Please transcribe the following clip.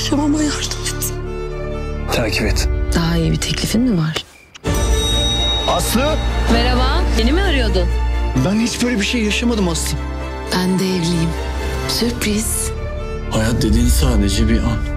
yaşamama yardım et. Takip et. Daha iyi bir teklifin mi var? Aslı! Merhaba, beni mi arıyordun? Ben hiç böyle bir şey yaşamadım Aslı. Ben de evliyim. Sürpriz. Hayat dediğin sadece bir an.